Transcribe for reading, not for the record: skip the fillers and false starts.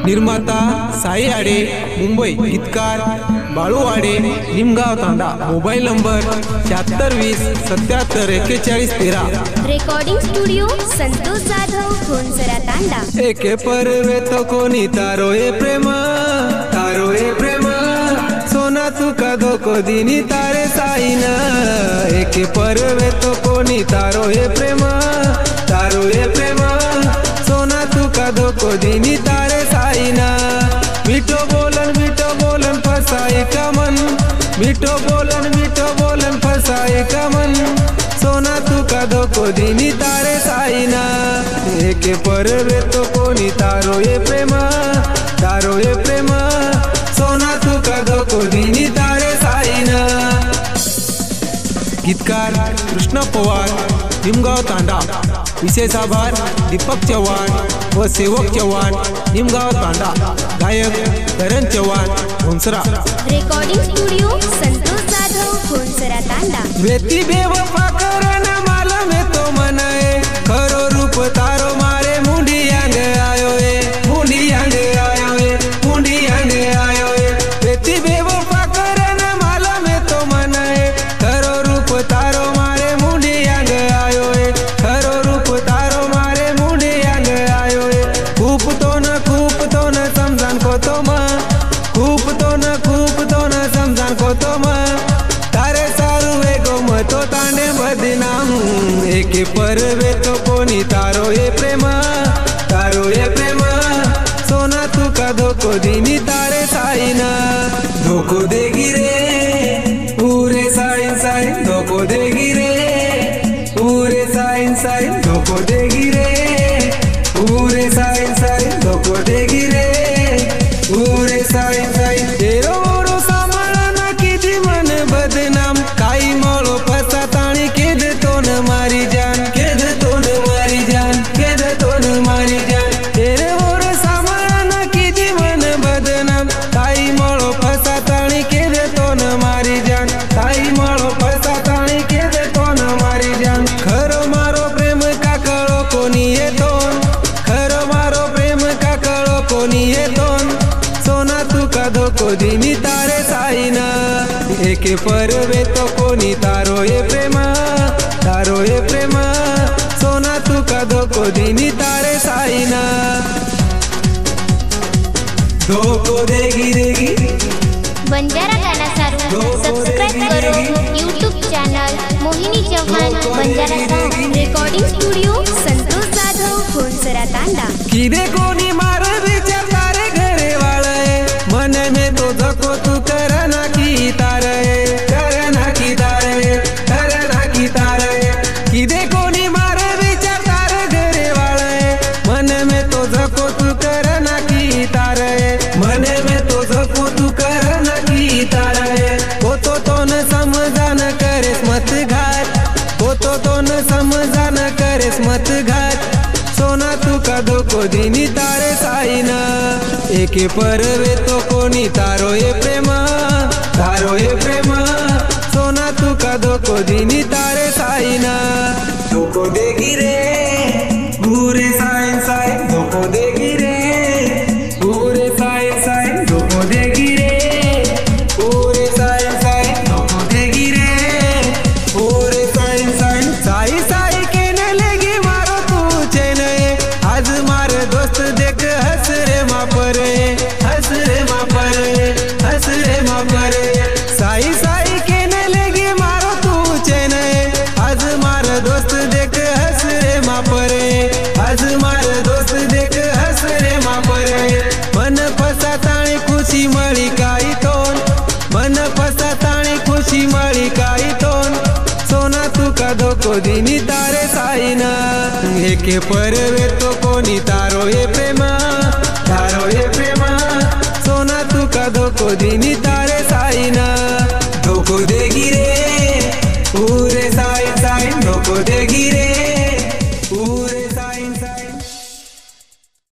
निर्माता साई आडे, मुंबई। गीतकार बाळू Ade, Nimgaon Tanda. Mobile number 7620 77 41 13। Recording studio Santosh Jadhav, Ghonsara Tanda. एके परवे तो कोणी तारो ए प्रेम, तारो ए प्रेम, सोना तुका धोको दिनी तारे साईन। एके परवे तो कोणी तारो ए प्रेम, तारो ए प्रेम, सोना तुका धोको दिनी तारे साईन। मिठो बोलन फसाई का मन, मिठो बोलन फसाई का मन, सोना तुका धोको दिनी तारे साईन। एके परवे तो कोणी तारो ए प्रेम, तारो ए प्रेम, सोना तुका धोको दिनी तारे साईन। गीतकार कृष्ण पवार, निमगाव तांडा। विशेष आभार दीपक चव्हाण व सेवक चव्हाण, निमगाव तांडा। गायक करण चव्हाण, घोणसरा। Recording studio Santosh Jadhav, Ghonsara Tanda. बेटी बेवफा करन मालूम है तो मनाए, खरो रूप तारो मारे मुंडी आंग आयो ए, मुंडी आंग आयो ए, मुंडी आंग आयो ए। बेटी बेवफा करन मालूम है तो मनाए, खरो रूप तारो मारे मुंडी आंग आयो ए, खरो रूप तारो मारे मुंडी आंग आयो ए। खूप तो न समजान को तो म, खूप तो न समजान को तो म, तारे सारू एगो मतो तांडे बदनाम। एके परवे तो कोणी तारो ए प्रेम, तारो ए प्रेम, सोना तुका धोको दिनी तारे साईन। धोको देगी रे पूरे साईन साईन, धोको देगी रे पूरे साईन साईन, धोको देगी रे पूरे साईन साईन, धोको देगी रे पूरे साईन साईन। तेरो मोरो सांभाळना किती मन बदनाम, काई मोळो फसा ताणी केद तो न मारी जान, केद तो न मारी जान, केद तो न मारी जान। तेरे मोरो सांभाळना किती मन बदनाम, काई मोळो फसा ताणी केद तो न मारी जान, काई मोळो फसा ताणी केद तो न मारी जान। खरो मारो प्रेम का कळो कोणी येतो, खरो मारो प्रेम का कळो कोणी येतो, सोना तुका धोको दिनी तारे साईन। एके परवे तो कोणी तारो ए प्रेम, तारो ए प्रेम, सोना तुका धोको दिनी तारे साईन। धोको देगी देगी बंजारा गाना सारू सब्सक्राइब करो YouTube channel Mohini Chavan Banjara song. Recording studio Santosh Jadhav, Ghonsara Tanda. किदे कोणी मार विचार तारे घरे वाळे, मन में तो धोको तू करना की तारे, करना की तारे, करना की तारे। किदे कोणी मार विचार तारे घरे वाळे, मन में तो धोको तू करना की तारे, मन में तो धोको तू करना की तारे। होतो तो न समजान करेस मत घात, होतो तो न समजान करेस मत घात, सोना तुका धोको दिनी तारे साईन। एके परवे तो कोणी तारो ए प्रेम, तारो ए प्रेम, सोना तुका धोको दिनी तारे साईन। धोको देगी रे पूरे साईन साईन, धोको देगी रे पूरे साईन साईन, धोको देगी रे पूरे साईन साईन, धोको देगी रे पूरे साईन साईन। साई साई केने लेगी मारो तू चैन, आज मार दोस्त देख हंस रे मा परे, हंस रे मा परे, हंस रे मा परे। साई साई केने लेगी मारो तू चैन, आज मार दोस्त देख हंस रे मा परे, आज मार दोस्त देख हंस रे मा परे। मन फसा ताणी खुशी मळी काई तोन, मन फसा ताणी खुशी मळी काई तोन, सोना तुका धोको दिनी तारे साईन। एके परवे तो कोणी तारो ए प्रेम, तारो ए प्रेम, सोना तुका धोको दिनी तारे साईन। धोको देगी रे पूरे साईन साईन, धोको देगी रे